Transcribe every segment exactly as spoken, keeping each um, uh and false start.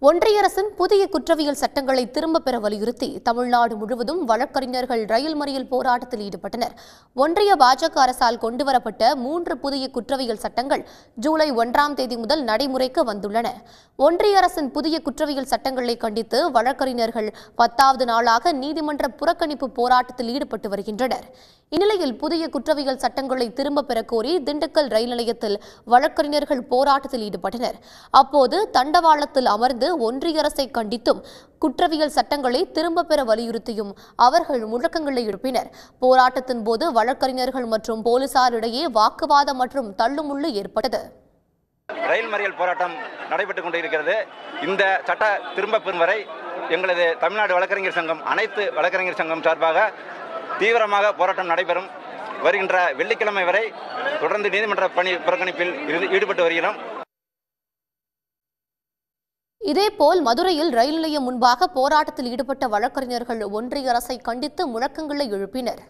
ஒன்றிய அரசின் புதிய குற்றவியல் சட்டங்களை திரும்பப் பெற வலியுறுத்தி தமிழ்நாடு முழுவதும் வழக்கறிஞர்கள் ரயில் மறியல் போராட்டத்தில் ஈடுபட்டனர். ஒன்றிய பாஜக அரசால் கொண்டுவரப்பட்ட மூன்று புதிய குற்றவியல் சட்டங்கள் ஜூலை ஒன்றாம் தேதி முதல் நடைமுறைக்கு வந்துள்ளன. ஒன்றிய அரசின் புதிய குற்றவியல் சட்டங்களை கண்டித்து வழக்கறிஞர்கள் பத்தாவது நாளாக நீதிமன்ற புறக்கணிப்பு போராட்டத்தில் ஈடுபட்டு வருகின்றனர். இந்நிலையில் புதிய குற்றவியல் சட்டங்களை திரும்பப் பெற கோரி திண்டுக்கல் ரயில் நிலையத்தில் வழக்கறிஞர்கள் போராட்டத்தில் ஈடுபட்டனர். அப்போது தண்டவாளத்தில் அமர்ந்து ஒன்றிய அரசை கண்டித்தும் குற்றவியல் சட்டங்களை திரும்பப் பெற வலியுறுத்தியும் அவர்கள் முழக்கங்களை எழுப்பினர். போராட்டத்தின் போது வழக்கறிஞர்கள் மற்றும் போலீசாரிடையே வாக்குவாதம் மற்றும் தள்ளுமுள்ளு ஏற்பட்டது. ரயில் மறியல் போராட்டம் நடைபெற்றுக் கொண்டிருக்கிறது. இந்த சட்ட திரும்ப பெறும் வரை எங்களது தமிழ்நாடு வழக்கறிஞர் சங்கம் அனைத்து வழக்கறிஞர் சங்கம் சார்பாக தீவிரமாக போராட்டம் நடைபெறும். வருகின்ற வெள்ளிக்கிழமை வரை தொடர்ந்து நீதிமன்ற பணி புறக்கணிப்பில் ஈடுபட்டு வருகிறோம். இதேபோல் மதுரையில் ரயில் நிலையம் முன்பாக போராட்டத்தில் ஈடுபட்ட வழக்கறிஞர்கள் ஒன்றிய அரசை கண்டித்து முழக்கங்களை எழுப்பினர்.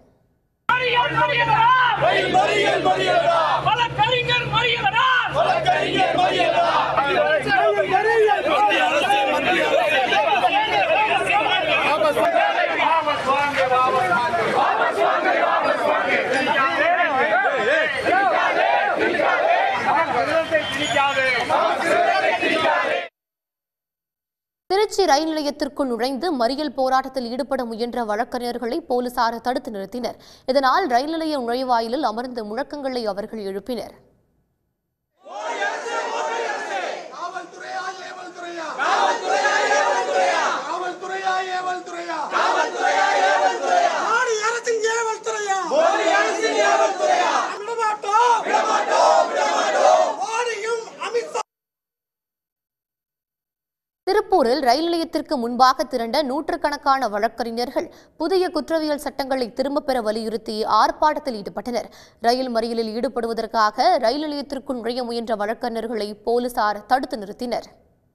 திருச்சி ரயில் நிலையத்திற்குள் நுழைந்து மறியல் போராட்டத்தில் ஈடுபட முயன்ற வழக்கறிஞர்களை போலீசார் தடுத்து நிறுத்தினர். இதனால் ரயில் நிலைய நுழைவாயிலில் அமர்ந்து முழக்கங்களை அவர்கள் எழுப்பினர். திருப்பூரில் ரயில் நிலையத்திற்கு முன்பாக திரண்ட நூற்றுக்கணக்கான வழக்கறிஞர்கள் புதிய குற்றவியல் சட்டங்களை திரும்பப் பெற வலியுறுத்தி ஆர்ப்பாட்டத்தில் ஈடுபட்டனர். ரயில் மறியலில் ஈடுபடுவதற்காக ரயில் நிலையத்திற்குள் நுழைய முயன்ற வழக்கறிஞர்களை போலீசார் தடுத்து நிறுத்தினர்.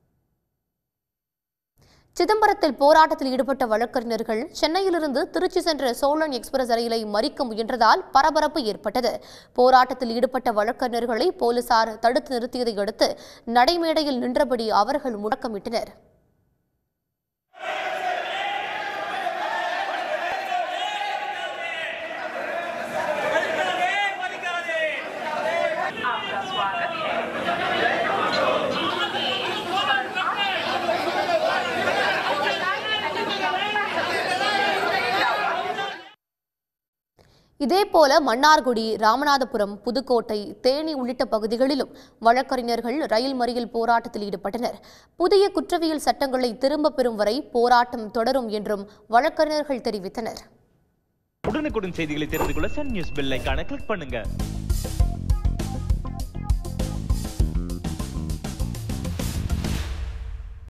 சிதம்பரத்தில் போராட்டத்தில் ஈடுபட்ட வழக்கறிஞர்கள் சென்னையிலிருந்து திருச்சி சென்ற சோழன் எக்ஸ்பிரஸ் ரயிலை மறிக்க முயன்றதால் பரபரப்பு ஏற்பட்டது. போராட்டத்தில் ஈடுபட்ட வழக்கறிஞர்களை போலீசார் தடுத்து நிறுத்தியதை அடுத்து நடைமேடையில் நின்றபடி அவர்கள் முழக்கமிட்டனர். இதேபோல மன்னார்குடி, ராமநாதபுரம், புதுக்கோட்டை, தேனி உள்ளிட்ட பகுதிகளிலும் வழக்கறிஞர்கள் ரயில் மறியல் போராட்டத்தில் ஈடுபட்டனர். புதிய குற்றவியல் சட்டங்களை திரும்பப் பெறும் வரை போராட்டம் தொடரும் என்றும் வழக்கறிஞர்கள் தெரிவித்தனர். உடனுக்குடன் செய்திகளை தெரிந்து கொள்ள சன் நியூஸ் பெல் ஐகானை கிளிக் பண்ணுங்க.